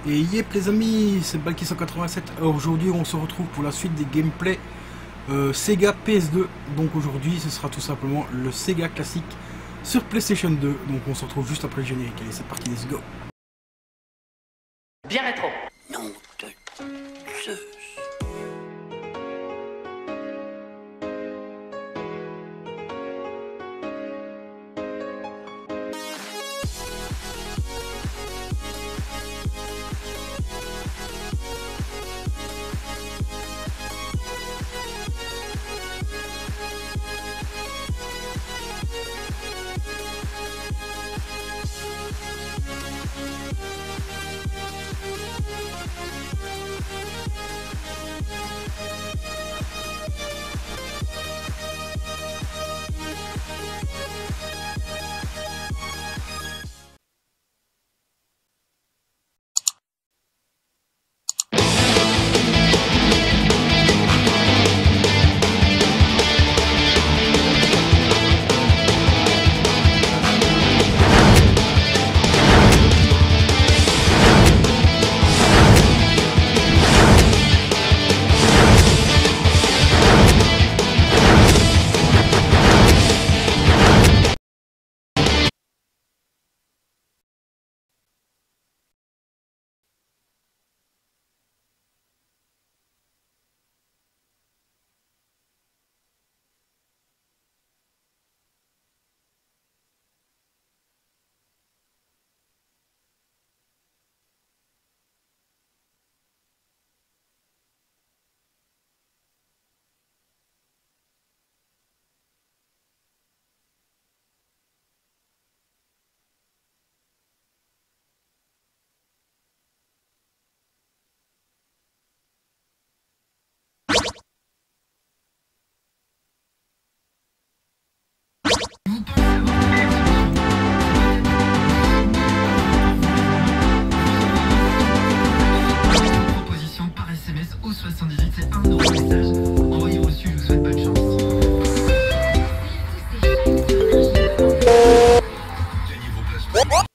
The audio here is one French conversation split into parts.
Et yep les amis, c'est Balki 187. Aujourd'hui on se retrouve pour la suite des gameplays Sega PS2. Donc aujourd'hui ce sera tout simplement le Sega classique sur PlayStation 2. Donc on se retrouve juste après le générique. Allez, c'est parti, let's go. Bien rétro. Nom de Zeus. Proposition par SMS au 78, c'est 1 euro le message. Envoyé reçu, je vous souhaite bonne chance. Gagnez vos places.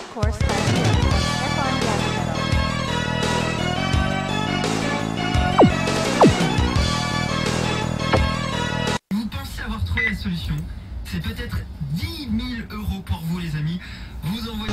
course, press here. Step on gas pedal. Vous pensez avoir trouvé la solution? C'est peut-être 10 000 € pour vous les amis. Vous envoyez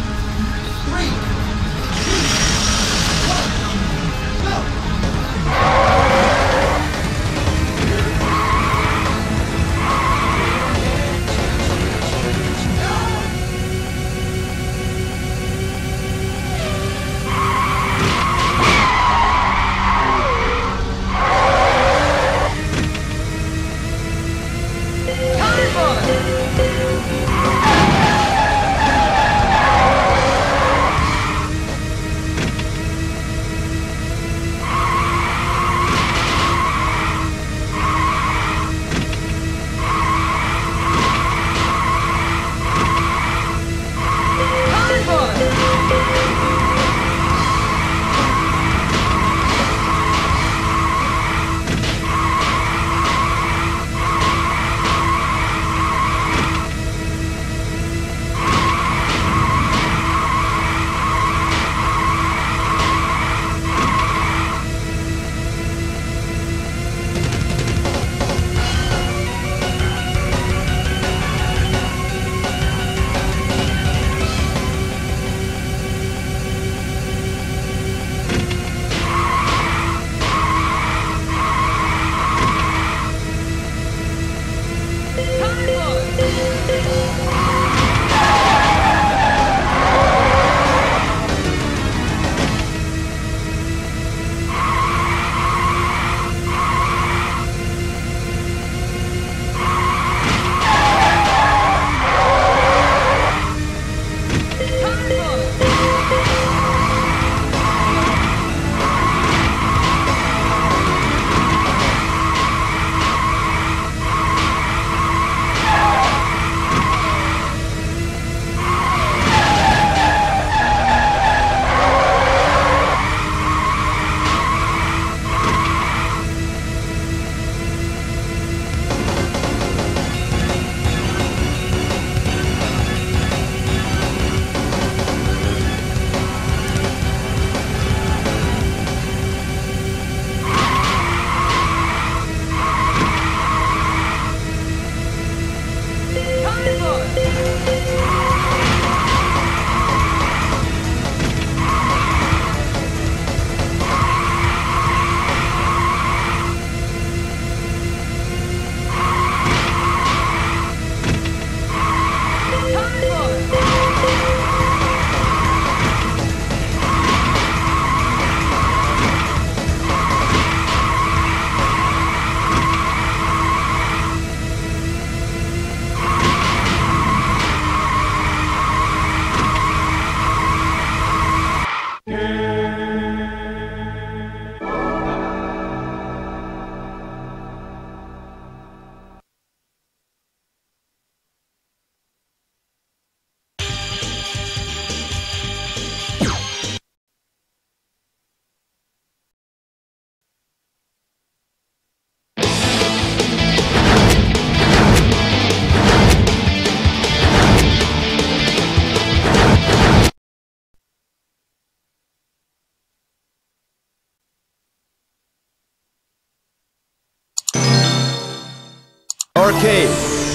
Arcade.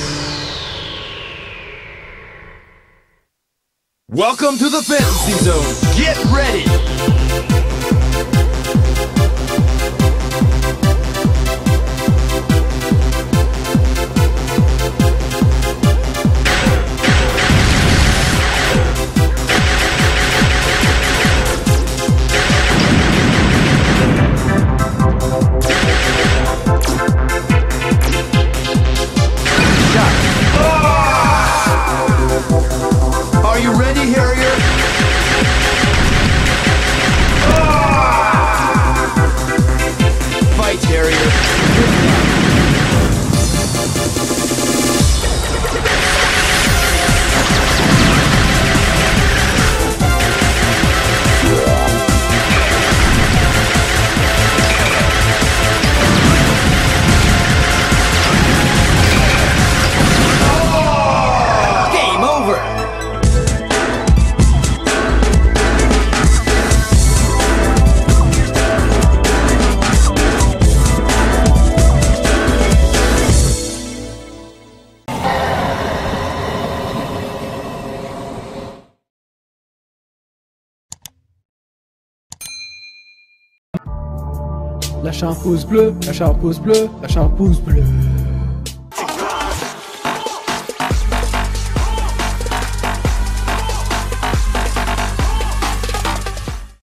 Welcome to the fantasy zone. Get ready. Are you ready, Harrier? Fight, Harrier. Game over. Lâchez un pouce bleu, lâchez un pouce bleu, lâchez un pouce bleu.